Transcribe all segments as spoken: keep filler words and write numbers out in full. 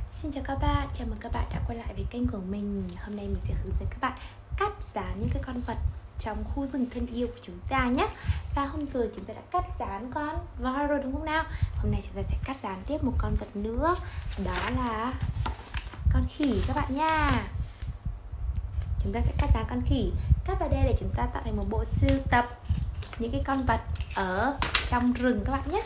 Xin chào các bạn, chào mừng các bạn đã quay lại với kênh của mình. Hôm nay mình sẽ hướng dẫn các bạn cắt dán những cái con vật trong khu rừng thân yêu của chúng ta nhé. Và hôm vừa chúng ta đã cắt dán con voi rồi đúng không nào? Hôm nay chúng ta sẽ cắt dán tiếp một con vật nữa, đó là con khỉ các bạn nha. Chúng ta sẽ cắt dán con khỉ, cắt vào đây để chúng ta tạo thành một bộ sưu tập những cái con vật ở trong rừng các bạn nhé.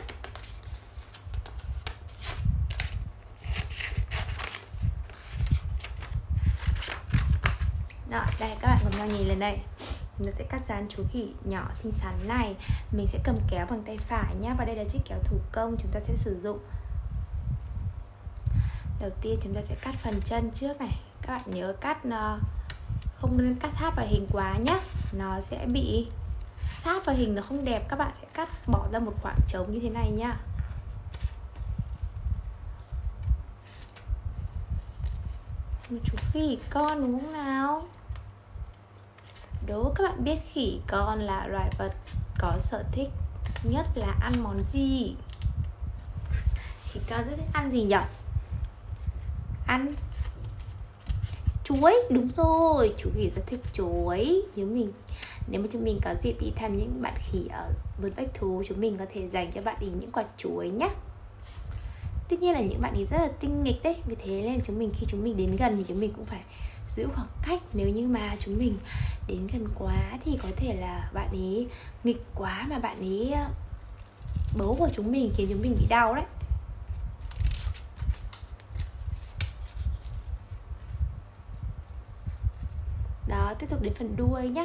Đó, đây các bạn cùng nhau nhìn lên đây. Chúng ta sẽ cắt dán chú khỉ nhỏ xinh xắn này. Mình sẽ cầm kéo bằng tay phải nhé. Và đây là chiếc kéo thủ công chúng ta sẽ sử dụng. Đầu tiên chúng ta sẽ cắt phần chân trước này. Các bạn nhớ cắt không nên cắt sát vào hình quá nhé. Nó sẽ bị sát vào hình, nó không đẹp. Các bạn sẽ cắt bỏ ra một khoảng trống như thế này nhá. Một chú khỉ con đúng không nào? Đố các bạn biết khỉ con là loài vật có sở thích nhất là ăn món gì? Khỉ con rất thích ăn gì nhỉ? Ăn chuối, đúng rồi, chú khỉ rất thích chuối. Nếu mình nếu mà chúng mình có dịp đi thăm những bạn khỉ ở vườn bách thú, chúng mình có thể dành cho bạn ý những quả chuối nhé. Tất nhiên là những bạn ý rất là tinh nghịch đấy, vì thế nên chúng mình khi chúng mình đến gần thì chúng mình cũng phải giữ khoảng cách. Nếu như mà chúng mình đến gần quá thì có thể là bạn ấy nghịch quá mà bạn ấy bấu vào chúng mình, khiến chúng mình bị đau đấy. Đó, tiếp tục đến phần đuôi nhé.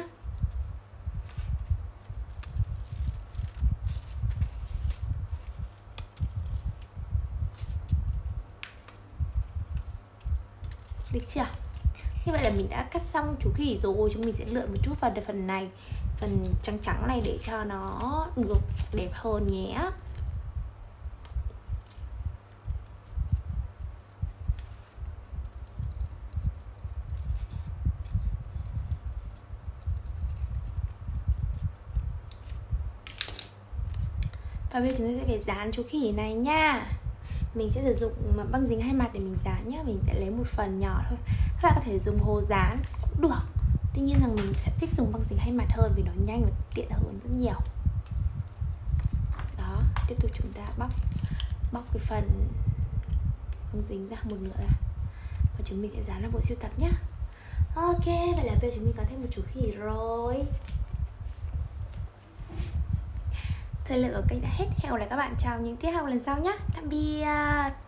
Được chưa? Như vậy là mình đã cắt xong chú khỉ rồi. Chúng mình sẽ lượn một chút vào phần này, phần trắng trắng này để cho nó được đẹp hơn nhé. Và bây giờ chúng ta sẽ phải dán chú khỉ này nha. Mình sẽ sử dụng băng dính hai mặt để mình dán nhé. Mình sẽ lấy một phần nhỏ thôi. Các bạn có thể dùng hồ dán cũng được. Tuy nhiên rằng mình sẽ thích dùng băng dính hai mặt hơn vì nó nhanh và tiện hơn rất nhiều. Đó, tiếp tục chúng ta bóc bóc cái phần băng dính ra một nửa ra. Và chúng mình sẽ dán vào bộ sưu tập nhé. Ok, vậy là bây giờ chúng mình có thêm một chú khỉ rồi. Thời lượng ở kênh đã hết. Hẹn gặp lại các bạn trong những tiết học lần sau nhé. Tạm biệt.